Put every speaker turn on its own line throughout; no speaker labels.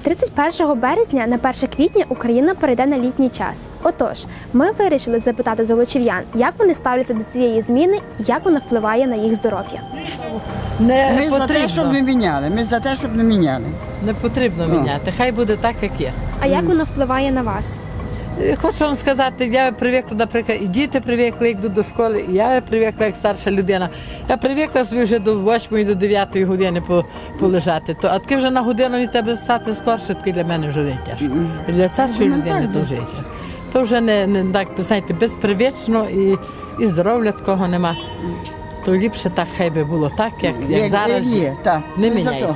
31 березня на 1 квітня Україна перейде на літній час. Отож, ми вирішили запитати золочів'ян, як вони ставляться до цієї зміни і як вона впливає на їх здоров'я.
Ми за те, щоб не міняли.
Не потрібно міняти, хай буде так, як є.
А як вона впливає на вас?
Хочу вам сказати, я привикла, наприклад, і діти привикли, як йдуть до школи, і я привикла, як старша людина. Я привикла собі вже до 8 до 9 години полежати. А таки вже на годину від тебе стати скорше, таки для мене вже не тяжко. Для старшої людини то вже є. То вже не так, знаєте, безпривично і здоров'я такого нема. То ліпше так хай би було так, як зараз. Не міняйте.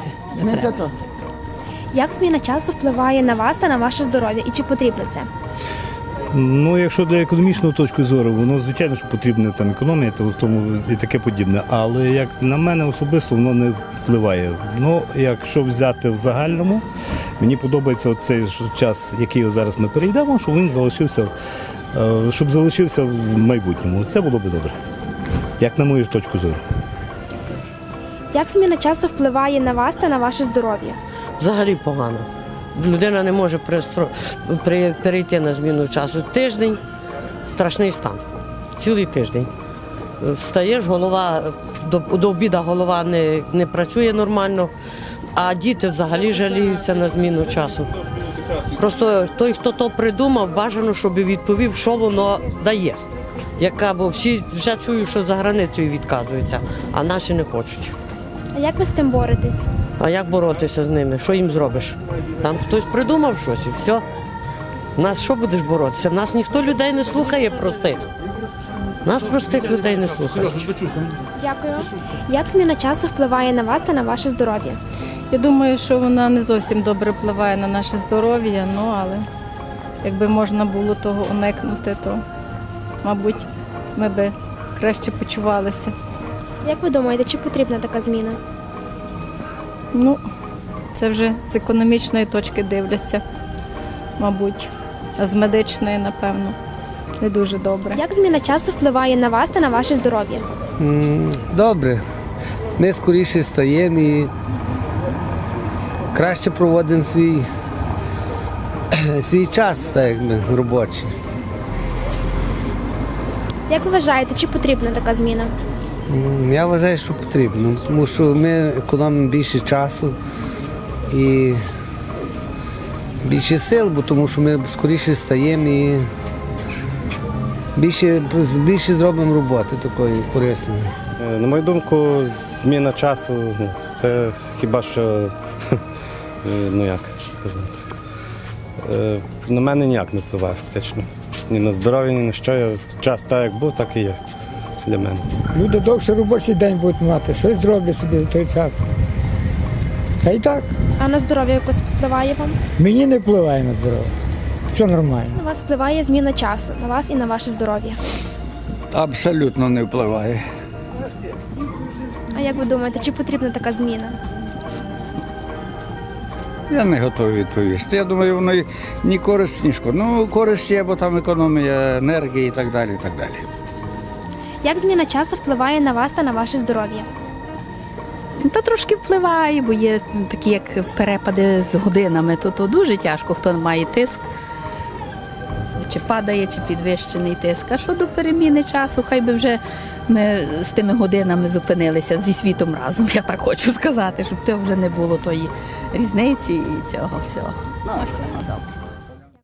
Як зміна часу впливає на вас та на ваше здоров'я і чи потрібно це?
Ну, якщо для економічної точки зору, воно, звичайно, що потрібна там економія, то в тому і таке подібне. Але як на мене особисто, воно не впливає. Ну, якщо взяти в загальному, мені подобається цей час, який зараз ми перейдемо, щоб він залишився в майбутньому. Це було б добре, як на мою точку зору.
Як зміна часу впливає на вас та на ваше здоров'я?
Взагалі погано. Людина не може перейти на зміну часу. Тиждень – страшний стан. Цілий тиждень. Встаєш, голова, до обіду голова не працює нормально, а діти взагалі жаліються на зміну часу. Просто той, хто то придумав, бажано, щоб відповів, що воно дає. Бо всі вже чують, що за границею відказуються, а наші не хочуть.
А як ви з тим боретесь?
А як боротися з ними? Що їм зробиш? Там хтось придумав щось і все. Нас що будеш боротися? Нас ніхто людей не слухає простих. Нас простих людей не слухають.
Дякую. Як зміна часу впливає на вас та на ваше здоров'я?
Я думаю, що вона не зовсім добре впливає на наше здоров'я, але якби можна було того уникнути, то, мабуть, ми би краще почувалися.
Як ви думаєте, чи потрібна така зміна?
Ну, це вже з економічної точки дивляться, мабуть, а з медичної, напевно, не дуже добре.
Як зміна часу впливає на вас та на ваше здоров'я?
Добре. Ми скоріше стаємо і краще проводимо свій час, так якби, робочий.
Як ви вважаєте, чи потрібна така зміна?
Я вважаю, що потрібно, тому що ми економимо більше часу і більше сил, тому що ми скоріше стаємо і більше зробимо роботи такої корисної.
На мою думку, зміна часу це хіба що, як сказати, на мене ніяк не впливає фактично. Ні на здоров'я, ні на що. Час так як був, так і є для мене.
Люди довше робочий день будуть мати, щось зроблять собі за той час. Та й так.
А на здоров'я якось впливає вам?
Мені не впливає на здоров'я. Все нормально.
На вас впливає зміна часу, на вас і на ваше здоров'я.
Абсолютно не впливає.
А як ви думаєте, чи потрібна така зміна?
Я не готовий відповісти. Я думаю, воно ні користь, ні шкода. Ну, користь є, бо там економія енергії і так далі, і так далі.
Як зміна часу впливає на вас та на ваше здоров'я?
Та трошки впливає, бо є такі, як перепади з годинами, то дуже тяжко, хто має тиск, чи падає, чи підвищений тиск. А щодо переміни часу, хай би вже ми з тими годинами зупинилися зі світом разом, я так хочу сказати, щоб то вже не було тої різниці і цього всього. Ну, все, добре.